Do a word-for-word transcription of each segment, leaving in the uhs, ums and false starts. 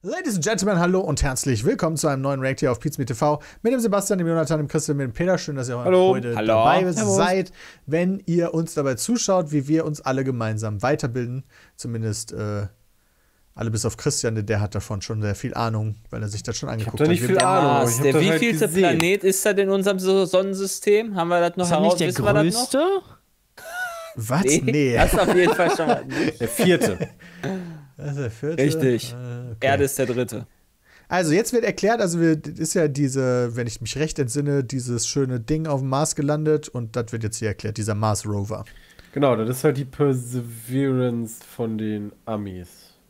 Ladies and Gentlemen, hallo und herzlich willkommen zu einem neuen React hier auf Pizmeet T V mit dem Sebastian, dem Jonathan, dem Christian, mit dem Peter. Schön, dass ihr hallo. heute hallo. dabei Servus. seid, wenn ihr uns dabei zuschaut, wie wir uns alle gemeinsam weiterbilden. Zumindest äh, alle bis auf Christian, denn der hat davon schon sehr viel Ahnung, weil er sich das schon angeguckt ich hab da nicht hat. viel Wir- Ahnung. Mars, ich hab der das halt wievielte gesehen. Planet ist das in unserem So- Sonnensystem? Haben wir das noch Ist er heraus? nicht der Wissen wir das noch? größte? Was? Nee, Nee. das ist auf jeden Fall schon mal nicht. Der vierte. Das ist der vierte. Richtig. Äh, okay. Erde ist der dritte. Also jetzt wird erklärt, also wir, das ist ja diese, wenn ich mich recht entsinne, dieses schöne Ding auf dem Mars gelandet und das wird jetzt hier erklärt, dieser Mars Rover. Genau, das ist halt die Perseverance von den Amis.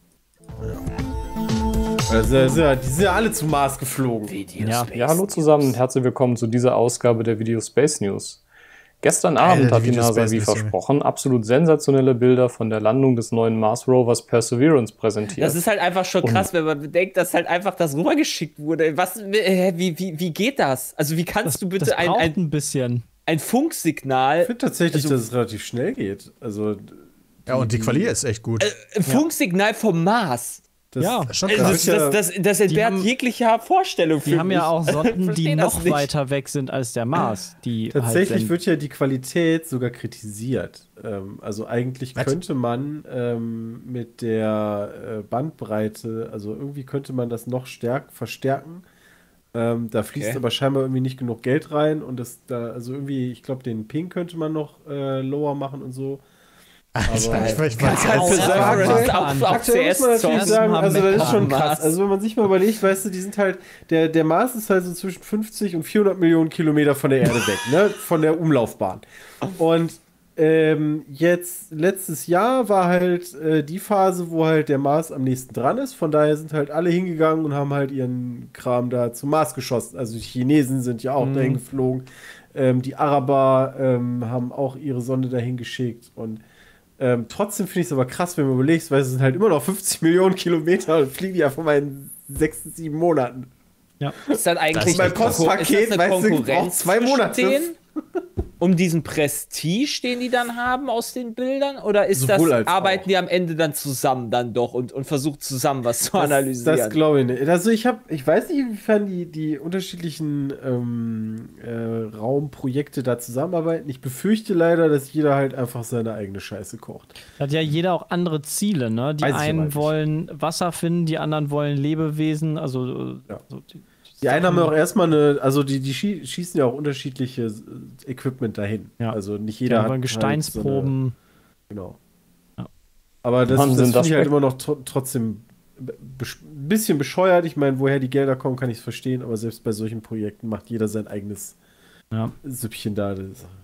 Also, also, die sind ja alle zum Mars geflogen. Ja. Ja, hallo zusammen und herzlich willkommen zu dieser Ausgabe der Video Space News. Gestern Alter, Abend die hat die Video NASA, Space wie News, Junge. versprochen, absolut sensationelle Bilder von der Landung des neuen Mars Rovers Perseverance präsentiert. Das ist halt einfach schon krass, wenn man bedenkt, dass halt einfach das rübergeschickt wurde. Was, äh, wie, wie, wie geht das? Also wie kannst Das, du bitte das ein, braucht ein, ein bisschen. ein Funksignal, Ich finde tatsächlich, Also- dass es relativ schnell geht. Also, Ja, und die Quali ist echt gut. ein Funksignal vom Mars? das, Ja. Das ist schon Also krass. das, das, das, das entbehrt haben- jeglicher Vorstellung für Die haben mich. ja auch Sonden, die Versteh das noch nicht. weiter weg sind als der Mars. Die Tatsächlich halt wird ja die Qualität sogar kritisiert. Ähm, also eigentlich Was? könnte man ähm, mit der äh, Bandbreite, also irgendwie könnte man das noch stärk verstärken. Ähm, da fließt Okay. aber scheinbar irgendwie nicht genug Geld rein und das da, also irgendwie, ich glaube, den Ping könnte man noch äh, lower machen und so. Alter, aber- ich, ich, ich, Kannst auch du sagen, Perseverance Mars. auf, auf Aktuell muss man natürlich C S sagen, haben also das ist schon Mars. krass. Also wenn man sich mal überlegt, weißt du, die sind halt, der, der Mars ist halt so zwischen fünfzig und vierhundert Millionen Kilometer von der Erde weg, ne? Von der Umlaufbahn. Und ähm, jetzt, letztes Jahr war halt äh, die Phase, wo halt der Mars am nächsten dran ist. Von daher sind halt alle hingegangen und haben halt ihren Kram da zum Mars geschossen. Also die Chinesen sind ja auch Mhm. dahin geflogen. Ähm, die Araber ähm, haben auch ihre Sonde dahin geschickt und ähm, trotzdem finde ich es aber krass, wenn man überlegt, weil es sind halt immer noch fünfzig Millionen Kilometer und fliegen ja von meinen sechs, sieben Monaten. Ist das eigentlich Das ist mein eine Konkur- Postpaket, ist das eine weißt du, Konkurrenz braucht zwei Monate. zwischen denen? Um diesen Prestige, den die dann haben aus den Bildern? Oder ist Sowohl das, als arbeiten auch. die am Ende dann zusammen dann doch und, und versuchen zusammen was zu Das, analysieren? das glaube ich nicht. Also ich habe, ich weiß nicht, inwiefern die, die unterschiedlichen ähm, äh, Raumprojekte da zusammenarbeiten. Ich befürchte leider, dass jeder halt einfach seine eigene Scheiße kocht. Da hat ja jeder auch andere Ziele, ne? Die Weiß ich aber einen nicht. wollen Wasser finden, die anderen wollen Lebewesen, also Ja. so die, Die einen haben ja auch erstmal eine, also die, die schie- schießen ja auch unterschiedliche äh, Equipment dahin. Ja. Also nicht die jeder anderen hat wollen Gesteinsproben. Halt so eine, genau. Ja. Aber das, Mann, das sind finde das ich halt Spek- immer noch tro trotzdem ein bisschen bescheuert. Ich meine, woher die Gelder kommen, kann ich es verstehen, aber selbst bei solchen Projekten macht jeder sein eigenes Ja. Süppchen da. Das ist,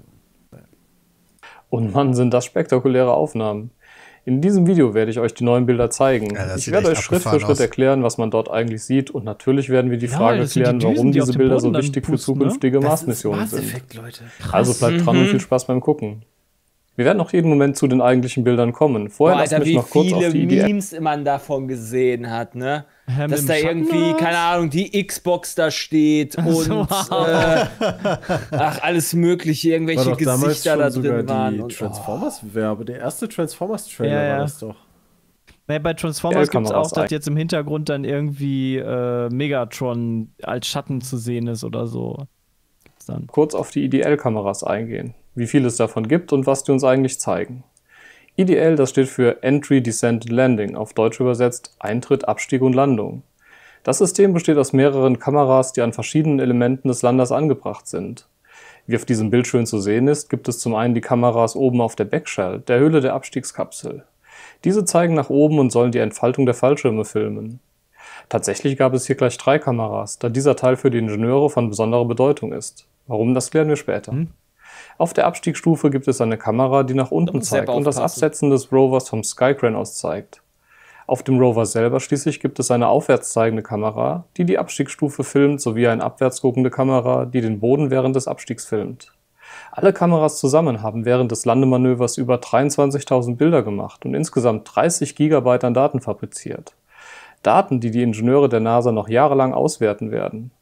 Und Mann, sind das spektakuläre Aufnahmen. In diesem Video werde ich euch die neuen Bilder zeigen. Ja, das ich sieht werde echt euch Schritt für abgefahren Schritt aus. erklären, was man dort eigentlich sieht. Und natürlich werden wir die Ja, Frage das sind die klären, Düsen, warum die auf diese dem Bilder so Boden dann wichtig für pusten, ne? zukünftige das ist Mars-Missionen sind. Mars-Effekt, Leute. Also bleibt dran und viel Spaß beim Gucken. Wir werden noch jeden Moment zu den eigentlichen Bildern kommen. Boah, Vorher lasst Alter, mich wie noch kurz auf viele die Idee. Memes man davon gesehen hat, ne? Hä, mit Dass dem da Schatten irgendwie, oder was? keine Ahnung, die Xbox da steht und so. äh, ach, alles mögliche, War irgendwelche doch damals Gesichter schon da sogar drin waren. die Und, oh. Transformers-Werbe. Der erste Transformers-Trailer Ja, ja. war das doch. Nee, bei Transformers gibt es L-Kameras auch, dass ein. jetzt im Hintergrund dann irgendwie äh, Megatron als Schatten zu sehen ist oder so. Gibt's dann. kurz auf die I D L-Kameras eingehen, wie viel es davon gibt und was die uns eigentlich zeigen. I D L, das steht für Entry, Descent and Landing, auf Deutsch übersetzt Eintritt, Abstieg und Landung. Das System besteht aus mehreren Kameras, die an verschiedenen Elementen des Landers angebracht sind. Wie auf diesem Bild schön zu sehen ist, gibt es zum einen die Kameras oben auf der Backshell, der Hülle der Abstiegskapsel. Diese zeigen nach oben und sollen die Entfaltung der Fallschirme filmen. Tatsächlich gab es hier gleich drei Kameras, da dieser Teil für die Ingenieure von besonderer Bedeutung ist. Warum, das klären wir später. Hm. Auf der Abstiegsstufe gibt es eine Kamera, die nach unten muss selber zeigt und das aufpassen. Absetzen des Rovers vom Skycrane aus zeigt. Auf dem Rover selber schließlich gibt es eine aufwärts zeigende Kamera, die die Abstiegsstufe filmt, sowie eine abwärts guckende Kamera, die den Boden während des Abstiegs filmt. Alle Kameras zusammen haben während des Landemanövers über dreiundzwanzigtausend Bilder gemacht und insgesamt dreißig Gigabyte an Daten fabriziert. Daten, die die Ingenieure der NASA noch jahrelang auswerten werden.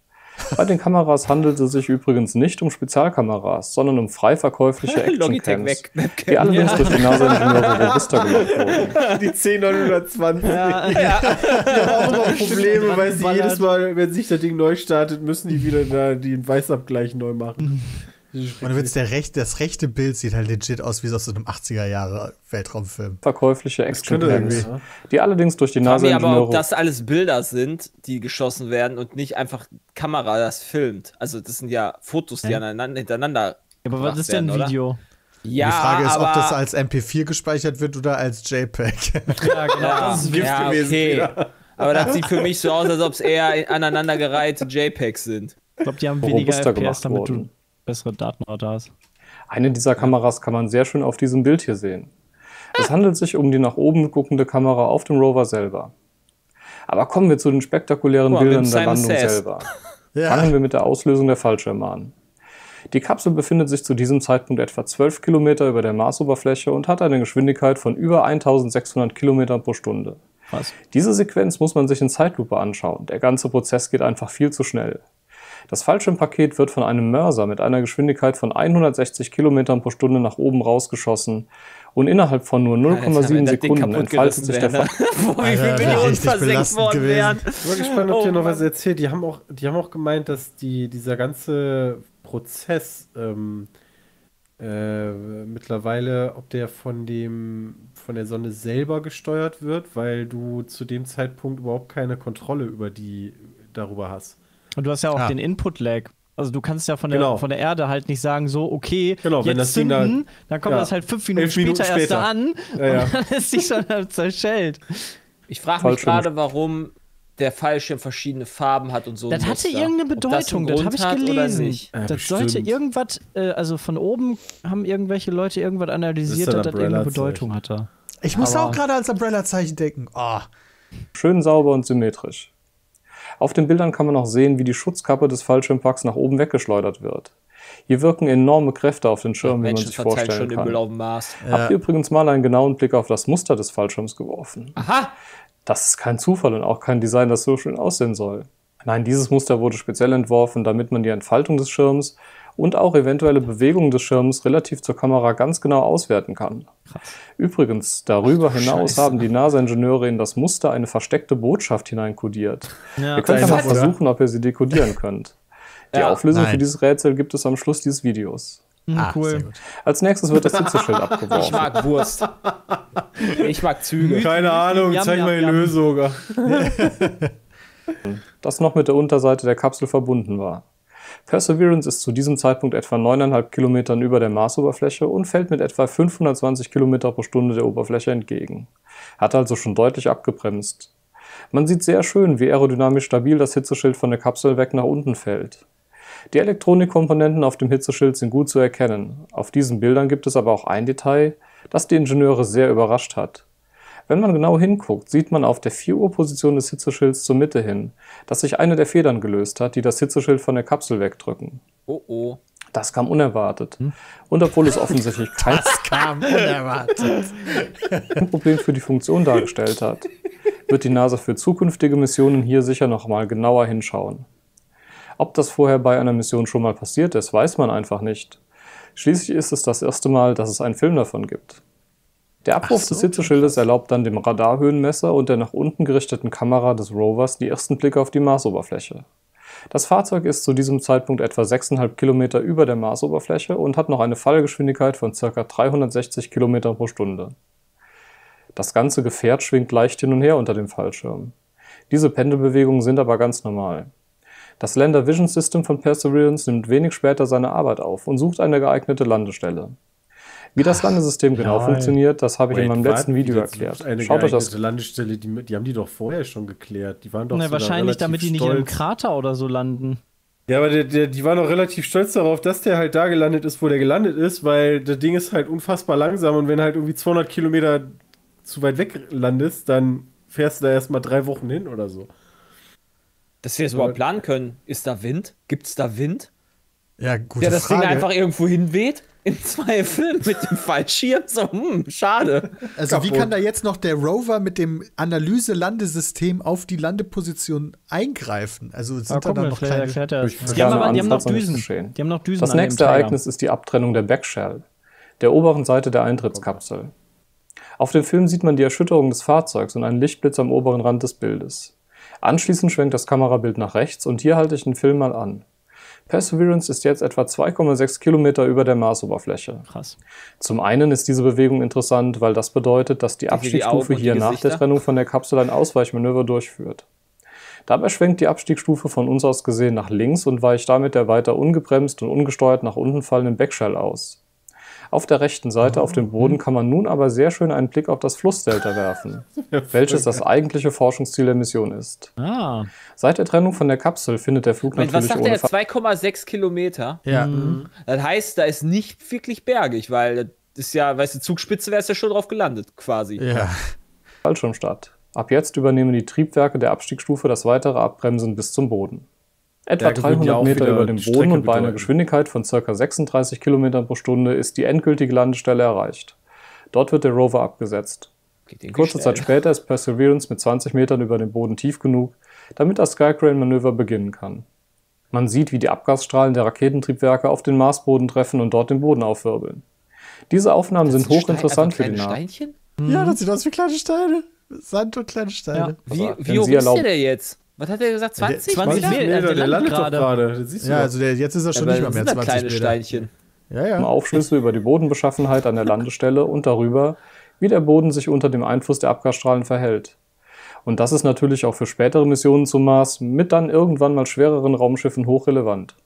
Bei den Kameras handelt es sich übrigens nicht um Spezialkameras, sondern um frei verkäufliche Action-Cams, die allerdings durch die NASA-Ingenieure robuster gemacht wurden. Die zehn neunhundertzwanzig. Ja. Ja. Die haben auch immer Probleme, weil sie jedes Mal, wenn sich das Ding neu startet, müssen die wieder da den Weißabgleich neu machen. Und wenn der recht, das rechte Bild sieht halt legit aus wie aus so einem achtziger Jahre Weltraumfilm. Verkäufliche Action-Cams, die allerdings durch die NASA-Ingenieure... aber ob das alles Bilder sind, die geschossen werden und nicht einfach Kamera das filmt. Also das sind ja Fotos, die Ja. aneinander, hintereinander Aber was ist denn ein werden, Video? Ja, Die Frage ist, aber, ob das als M P vier gespeichert wird oder als JPEG. Ja, genau. ja, Das ist Gift ja, gewesen okay. wieder. Aber das sieht für mich so aus, als ob es eher aneinandergereihte JPEGs sind. Ich glaube, die haben weniger robuster F P S, gemacht damit wurden. du bessere Datenrate hast. Eine dieser Kameras kann man sehr schön auf diesem Bild hier sehen. Es handelt sich um die nach oben guckende Kamera auf dem Rover selber. Aber kommen wir zu den spektakulären Guck mal, Bildern mit der Simon Landung Says. selber. Ja. Fangen wir mit der Auslösung der Fallschirme an. Die Kapsel befindet sich zu diesem Zeitpunkt etwa zwölf Kilometer über der Marsoberfläche und hat eine Geschwindigkeit von über eintausendsechshundert Kilometern pro Stunde. Krass. Diese Sequenz muss man sich in Zeitlupe anschauen. Der ganze Prozess geht einfach viel zu schnell. Das Fallschirmpaket wird von einem Mörser mit einer Geschwindigkeit von hundertsechzig Kilometern pro Stunde nach oben rausgeschossen und innerhalb von nur null Komma sieben Sekunden entfaltet sich der Fall. Wo wie viele Alter, Millionen richtig versenkt belastend worden gewesen. wären. Ich bin gespannt, ob Oh dir noch Mann. was erzählt. Die haben auch, die haben auch gemeint, dass die, dieser ganze Prozess ähm, äh, mittlerweile, ob der von dem von der Sonne selber gesteuert wird, weil du zu dem Zeitpunkt überhaupt keine Kontrolle über die darüber hast. Und du hast ja auch Ah. den Input-Lag. Also du kannst ja von der, Genau. von der Erde halt nicht sagen, so, okay, Genau, wenn jetzt das Ding da- zünden, dann kommt ja, das halt fünf Minuten elf später, Minuten erst später. da an Ja, ja. und dann ist die schon zerschellt. Ich frage mich Fallschirm. gerade, warum der Fallschirm verschiedene Farben hat und so. Das ein hatte Muster. irgendeine Ob das einen Bedeutung, das, Grund habe ich hat oder gelesen. nicht. Ja, das bestimmt. sollte irgendwas, äh, also von oben haben irgendwelche Leute irgendwas analysiert, Das dass ist das ein irgendeine Umbrella-Zeichen. Bedeutung hatte. Ich muss Aber- auch gerade als Umbrella-Zeichen denken. Oh. Schön sauber und symmetrisch. Auf den Bildern kann man auch sehen, wie die Schutzkappe des Fallschirmpacks nach oben weggeschleudert wird. Hier wirken enorme Kräfte auf den Schirm, wie man Menschen sich verteilt vorstellen schon den kann. Müll auf dem Mars. Habt ihr übrigens mal einen genauen Blick auf das Muster des Fallschirms geworfen? Aha! Das ist kein Zufall und auch kein Design, das so schön aussehen soll. Nein, dieses Muster wurde speziell entworfen, damit man die Entfaltung des Schirms und auch eventuelle Bewegungen des Schirms relativ zur Kamera ganz genau auswerten kann. Übrigens, darüber hinaus Scheiße. haben die NASA-Ingenieure in das Muster eine versteckte Botschaft hineinkodiert. Ja, ihr könnt ja geil, mal oder? versuchen, ob ihr sie dekodieren könnt. Die Ja, Auflösung nein. für dieses Rätsel gibt es am Schluss dieses Videos. hm, Ah, cool. sehr gut. Als nächstes wird das Hitzeschild Ich abgeworfen. mag Wurst. Ich mag Züge. Keine Ahnung, Yum, zeig yum, mal die yum. Lösung. Das noch mit der Unterseite der Kapsel verbunden war. Perseverance ist zu diesem Zeitpunkt etwa neuneinhalb Kilometern über der Marsoberfläche und fällt mit etwa fünfhundertzwanzig Kilometer pro Stunde der Oberfläche entgegen. Hat also schon deutlich abgebremst. Man sieht sehr schön, wie aerodynamisch stabil das Hitzeschild von der Kapsel weg nach unten fällt. Die Elektronikkomponenten auf dem Hitzeschild sind gut zu erkennen. Auf diesen Bildern gibt es aber auch ein Detail, das die Ingenieure sehr überrascht hat. Wenn man genau hinguckt, sieht man auf der vier Uhr Position des Hitzeschilds zur Mitte hin, dass sich eine der Federn gelöst hat, die das Hitzeschild von der Kapsel wegdrücken. Oh oh. Das kam unerwartet. Und obwohl es offensichtlich kein Das kam unerwartet. Problem für die Funktion dargestellt hat, wird die NASA für zukünftige Missionen hier sicher noch mal genauer hinschauen. Ob das vorher bei einer Mission schon mal passiert ist, weiß man einfach nicht. Schließlich ist es das erste Mal, dass es einen Film davon gibt. Der Abwurf Ach so, des Hitzeschildes erlaubt dann dem Radarhöhenmesser und der nach unten gerichteten Kamera des Rovers die ersten Blicke auf die Marsoberfläche. Das Fahrzeug ist zu diesem Zeitpunkt etwa sechseinhalb Kilometer über der Marsoberfläche und hat noch eine Fallgeschwindigkeit von ca. dreihundertsechzig Kilometer pro Stunde. Das ganze Gefährt schwingt leicht hin und her unter dem Fallschirm. Diese Pendelbewegungen sind aber ganz normal. Das Lander Vision System von Perseverance nimmt wenig später seine Arbeit auf und sucht eine geeignete Landestelle. Wie das Landesystem genau lol. funktioniert, das habe ich in meinem Wait, letzten what? Video Wie das erklärt. Eine Schaut euch das geeignete Landestelle, die, die haben die doch vorher schon geklärt. Die waren doch Na, sogar wahrscheinlich, relativ damit die nicht in einem stolz. Krater oder so landen. Ja, aber der, der, die waren doch relativ stolz darauf, dass der halt da gelandet ist, wo der gelandet ist, weil das Ding ist halt unfassbar langsam und wenn halt irgendwie zweihundert Kilometer zu weit weg landest, dann fährst du da erstmal drei Wochen hin oder so. Dass wir es überhaupt planen können. Ist da Wind? Gibt es da Wind? Ja, gute Der das Frage. Ding einfach irgendwo hinweht? in zwei Filmen mit dem Fallschirm. So, hm, schade. Also wie Kaputt. kann da jetzt noch der Rover mit dem Analyse-Landesystem auf die Landeposition eingreifen? Also sind Ah, da guck dann mal, noch vielleicht keine... erklärt er das. Ich Die haben, aber, die haben noch Anfahrt Düsen. nichts geschehen. Die haben noch Düsen Das an dem nächste Träger. Ereignis ist die Abtrennung der Backshell, der oberen Seite der Eintrittskapsel. Auf dem Film sieht man die Erschütterung des Fahrzeugs und einen Lichtblitz am oberen Rand des Bildes. Anschließend schwenkt das Kamerabild nach rechts und hier halte ich den Film mal an. Perseverance ist jetzt etwa zwei Komma sechs Kilometer über der Marsoberfläche. Krass. Zum einen ist diese Bewegung interessant, weil das bedeutet, dass die Die Augen Abstiegsstufe und die hier nach der Gesichter. Trennung von der Kapsel ein Ausweichmanöver durchführt. Dabei schwenkt die Abstiegsstufe von uns aus gesehen nach links und weicht damit der weiter ungebremst und ungesteuert nach unten fallenden Backshell aus. Auf der rechten Seite auf dem Boden kann man nun aber sehr schön einen Blick auf das Flussdelta werfen, welches das eigentliche Forschungsziel der Mission ist. Ah. Seit der Trennung von der Kapsel findet der Flug Moment, was natürlich sagt ohne er? Ver zwei Komma sechs Kilometer? Ja. Das heißt, da ist nicht wirklich bergig, weil das ist ja, weißt du, Zugspitze wärst ja schon drauf gelandet, quasi. Ja. Fallschirm statt. Ab jetzt übernehmen die Triebwerke der Abstiegsstufe das weitere Abbremsen bis zum Boden. Etwa Ja, das würden ja dreihundert auch Meter wieder über dem Strecke Boden und bei einer bedeuten. Geschwindigkeit von ca. sechsunddreißig Kilometern pro Stunde ist die endgültige Landestelle erreicht. Dort wird der Rover abgesetzt. Geht irgendwie Kurze Zeit schnell. später ist Perseverance mit zwanzig Metern über dem Boden tief genug, damit das Skycrane-Manöver beginnen kann. Man sieht, wie die Abgasstrahlen der Raketentriebwerke auf den Marsboden treffen und dort den Boden aufwirbeln. Diese Aufnahmen sind Das sind hochinteressant Stein- für die einfach NASA. kleine Steinchen? Ja, das sieht aus wie kleine Steine. Sand und kleine Steine. Wie, Also, wie wenn hoch Sie ist erlauben- der denn jetzt? Was hat er gesagt? zwanzig? zwanzig Meter? Meter. Meter, der der landet landet doch gerade. gerade. Das siehst du Ja, doch. also der, jetzt ist er schon Aber nicht mal das mehr sind da zwanzig kleine Meter. Steinchen. Ja, ja. Aufschlüsse über die Bodenbeschaffenheit an der Landestelle und darüber, wie der Boden sich unter dem Einfluss der Abgasstrahlen verhält. Und das ist natürlich auch für spätere Missionen zum Mars mit dann irgendwann mal schwereren Raumschiffen hochrelevant.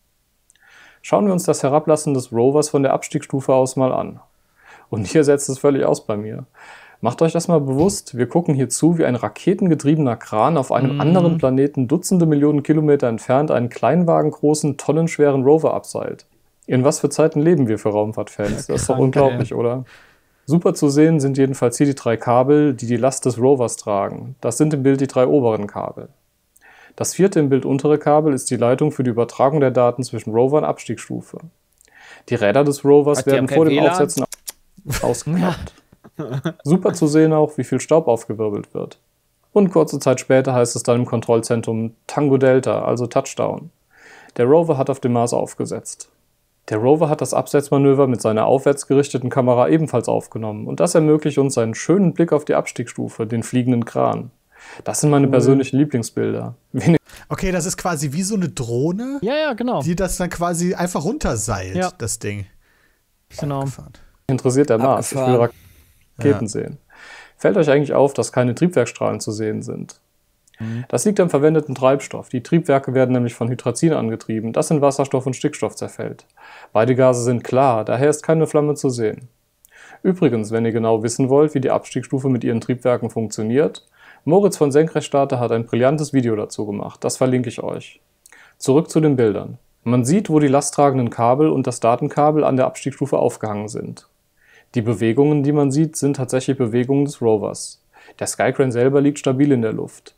Schauen wir uns das Herablassen des Rovers von der Abstiegsstufe aus mal an. Und hier setzt es völlig aus bei mir. Macht euch das mal bewusst, wir gucken hier zu, wie ein raketengetriebener Kran auf einem Mhm. anderen Planeten Dutzende Millionen Kilometer entfernt einen kleinwagengroßen, tonnenschweren Rover abseilt. In was für Zeiten leben wir für Raumfahrtfans? Das ist doch krank, unglaublich, oder? Super zu sehen sind jedenfalls hier die drei Kabel, die die Last des Rovers tragen. Das sind im Bild die drei oberen Kabel. Das vierte im Bild untere Kabel ist die Leitung für die Übertragung der Daten zwischen Rover und Abstiegsstufe. Die Räder des Rovers Ach, die haben werden kein vor dem W L A N? Aufsetzen ausgeklappt. Super zu sehen auch, wie viel Staub aufgewirbelt wird. Und kurze Zeit später heißt es dann im Kontrollzentrum Tango Delta, also Touchdown. Der Rover hat auf dem Mars aufgesetzt. Der Rover hat das Absetzmanöver mit seiner aufwärts gerichteten Kamera ebenfalls aufgenommen und das ermöglicht uns einen schönen Blick auf die Abstiegsstufe, den fliegenden Kran. Das sind meine persönlichen Lieblingsbilder. Wenig Okay, das ist quasi wie so eine Drohne, Ja, ja, genau. die das dann quasi einfach runterseilt, Ja. das Ding. genau. Abgefahren. interessiert der Mars, ich will Abgefahren. Raketen Ja. sehen. Fällt euch eigentlich auf, dass keine Triebwerkstrahlen zu sehen sind? Das liegt am verwendeten Treibstoff. Die Triebwerke werden nämlich von Hydrazin angetrieben, das in Wasserstoff und Stickstoff zerfällt. Beide Gase sind klar, daher ist keine Flamme zu sehen. Übrigens, wenn ihr genau wissen wollt, wie die Abstiegsstufe mit ihren Triebwerken funktioniert, Moritz von Senkrechtstarter hat ein brillantes Video dazu gemacht, das verlinke ich euch. Zurück zu den Bildern. Man sieht, wo die lasttragenden Kabel und das Datenkabel an der Abstiegsstufe aufgehangen sind. Die Bewegungen, die man sieht, sind tatsächlich Bewegungen des Rovers. Der Skycrane selber liegt stabil in der Luft.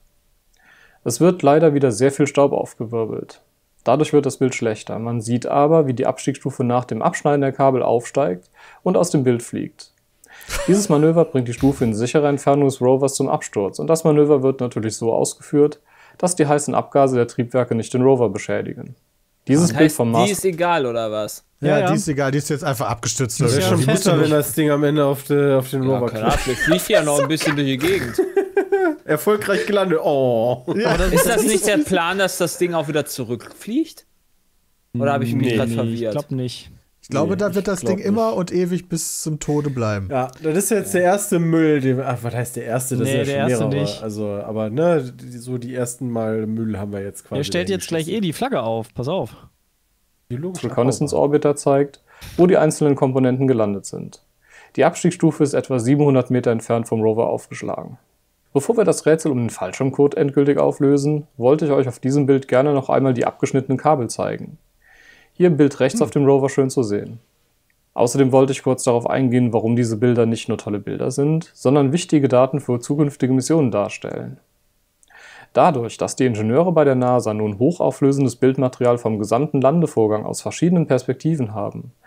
Es wird leider wieder sehr viel Staub aufgewirbelt. Dadurch wird das Bild schlechter. Man sieht aber, wie die Abstiegsstufe nach dem Abschneiden der Kabel aufsteigt und aus dem Bild fliegt. Dieses Manöver bringt die Stufe in sichere Entfernung des Rovers zum Absturz und das Manöver wird natürlich so ausgeführt, dass die heißen Abgase der Triebwerke nicht den Rover beschädigen. Dieses Das Bild heißt, vom die Mars ist egal, oder was? Ja, Ja, ja. die ist egal, die ist jetzt einfach abgestürzt. Das oder wäre so. schon Die musste fetter, wenn nur- das Ding am Ende auf, de, auf den Ja, Rover keine Ahnung, klappt. vielleicht fliegt die ja noch ein bisschen durch die Gegend. Erfolgreich gelandet. Oh. Ist das nicht der Plan, dass das Ding auch wieder zurückfliegt? Oder habe ich mich Nee, gerade Nee, ich verwirrt? glaube nicht. Ich glaube, Nee, da wird das ich glaub Ding immer und ewig bis zum Tode bleiben. Ja, das ist jetzt der erste Müll, den, ach, was heißt der erste? Das Nee, ist ja der schon erste mehrere. nicht. Also, aber ne, die, so die ersten Mal Müll haben wir jetzt quasi. Der stellt jetzt gleich eh die Flagge auf. Pass auf. Biologisch Reconnaissance Orbiter zeigt, wo die einzelnen Komponenten gelandet sind. Die Abstiegsstufe ist etwa siebenhundert Meter entfernt vom Rover aufgeschlagen. Bevor wir das Rätsel um den Fallschirmcode endgültig auflösen, wollte ich euch auf diesem Bild gerne noch einmal die abgeschnittenen Kabel zeigen. Hier im Bild rechts auf dem Rover schön zu sehen. Außerdem wollte ich kurz darauf eingehen, warum diese Bilder nicht nur tolle Bilder sind, sondern wichtige Daten für zukünftige Missionen darstellen. Dadurch, dass die Ingenieure bei der NASA nun hochauflösendes Bildmaterial vom gesamten Landevorgang aus verschiedenen Perspektiven haben,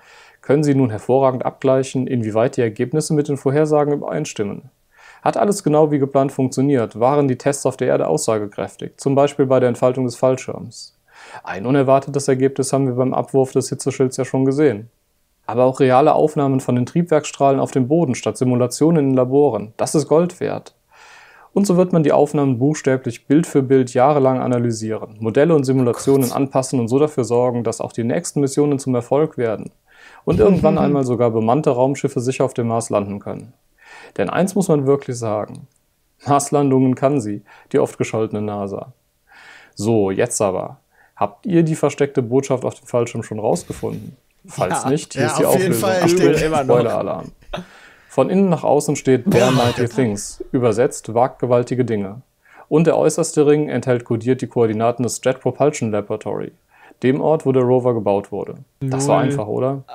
können Sie nun hervorragend abgleichen, inwieweit die Ergebnisse mit den Vorhersagen übereinstimmen. Hat alles genau wie geplant funktioniert? Waren die Tests auf der Erde aussagekräftig? Zum Beispiel bei der Entfaltung des Fallschirms. Ein unerwartetes Ergebnis haben wir beim Abwurf des Hitzeschilds ja schon gesehen. Aber auch reale Aufnahmen von den Triebwerksstrahlen auf dem Boden statt Simulationen in Laboren, das ist Gold wert. Und so wird man die Aufnahmen buchstäblich Bild für Bild jahrelang analysieren, Modelle und Simulationen Oh anpassen und so dafür sorgen, dass auch die nächsten Missionen zum Erfolg werden. Und irgendwann einmal sogar bemannte Raumschiffe sicher auf dem Mars landen können. Denn eins muss man wirklich sagen: Marslandungen kann sie, die oft gescholtene NASA. So, jetzt aber. Habt ihr die versteckte Botschaft auf dem Fallschirm schon rausgefunden? Falls Ja. nicht, hier Ja, ist die auf jeden Auflösung. Fall Achtung, steht immer noch. Spoiler-Alarm. Von innen nach außen steht There Mighty Things, übersetzt wagt gewaltige Dinge. Und der äußerste Ring enthält kodiert die Koordinaten des Jet Propulsion Laboratory, dem Ort, wo der Rover gebaut wurde. Das war Null. einfach, oder?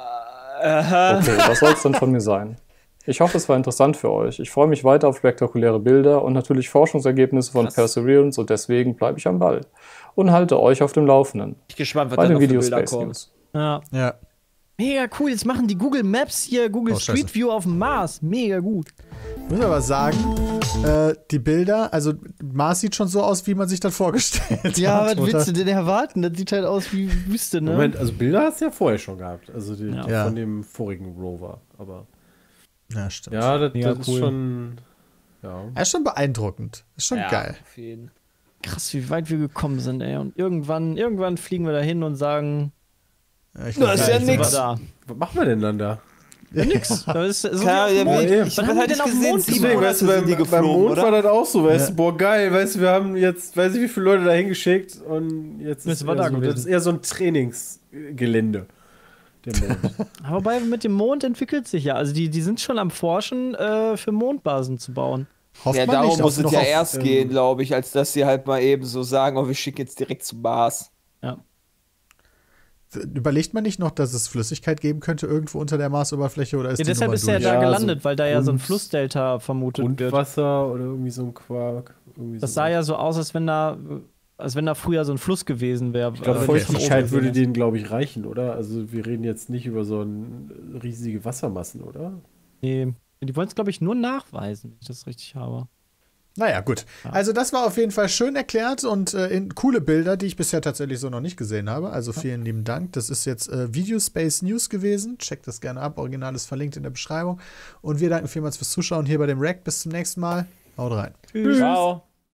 Okay, das soll es dann von mir sein. Ich hoffe, es war interessant für euch. Ich freue mich weiter auf spektakuläre Bilder und natürlich Forschungsergebnisse von Krass. Perseverance und deswegen bleibe ich am Ball und halte euch auf dem Laufenden Ich bin gespannt, was bei da den noch für Video Bilder Space kommen. News. Ja. Ja. Mega cool, jetzt machen die Google Maps hier Google Oh, scheiße. Street View auf dem Mars. Mega gut. Ich muss aber sagen, äh, die Bilder, also Mars sieht schon so aus, wie man sich das vorgestellt Ja, hat. was willst oder? du denn erwarten? Das sieht halt aus wie Wüste, ne? Moment, also Bilder hast du ja vorher schon gehabt. Also die, Ja. die Ja. von dem vorigen Rover. Aber Ja, stimmt. ja, das, Mega das ist cool. schon. Ja. Er ist schon beeindruckend. Ist schon Ja, geil. auf jeden. Krass, wie weit wir gekommen sind, ey. Und irgendwann, irgendwann fliegen wir da hin und sagen, Ja, ich Das ist ja ich sind wir nix. da. Was machen wir denn dann da? Ja, nix. Das ist so Klar, wie ja, auf dem Mond. wie- eben. ich Wann hab haben wir halt denn nicht auf dem gesehen, Mond sieben gemacht? Deswegen, Monate weißt du, sind beim, die beim geflogen, Mond oder? war das auch so, weißt Ja. du, boah, geil, weißt du, wir haben jetzt, weiß ich, wie viele Leute da hingeschickt und jetzt Jetzt ist war eher da so, gewesen. das ist eher so ein Trainingsgelände. Der Mond. Wobei mit dem Mond entwickelt sich ja. Also die, die sind schon am Forschen, äh, für Mondbasen zu bauen. Hofft Ja, man darum nicht muss auf, es noch ja auf, erst ähm, gehen, glaube ich, als dass sie halt mal eben so sagen, oh, wir schicken jetzt direkt zum Mars. Ja. Überlegt man nicht noch, dass es Flüssigkeit geben könnte irgendwo unter der Marsoberfläche oder ist Ja, die deshalb Nummer ist er durch? da Ja, gelandet, so weil da ja so ein Grund- Flussdelta vermutet wird. Grundwasser oder irgendwie so ein Quark. Irgendwie Das so. sah ja so aus, als wenn da, als wenn da früher so ein Fluss gewesen wäre. Ich glaube, Okay. Feuchtigkeit würde denen, glaube ich, reichen, oder? Also wir reden jetzt nicht über so ein riesige Wassermassen, oder? Nee, die wollen es, glaube ich, nur nachweisen, wenn ich das richtig habe. Naja, gut. Also das war auf jeden Fall schön erklärt und äh, in coole Bilder, die ich bisher tatsächlich so noch nicht gesehen habe. Also vielen lieben Dank. Das ist jetzt äh, Video Space News gewesen. Checkt das gerne ab. Original ist verlinkt in der Beschreibung. Und wir danken vielmals fürs Zuschauen hier bei dem Rack. Bis zum nächsten Mal. Haut rein. Ciao.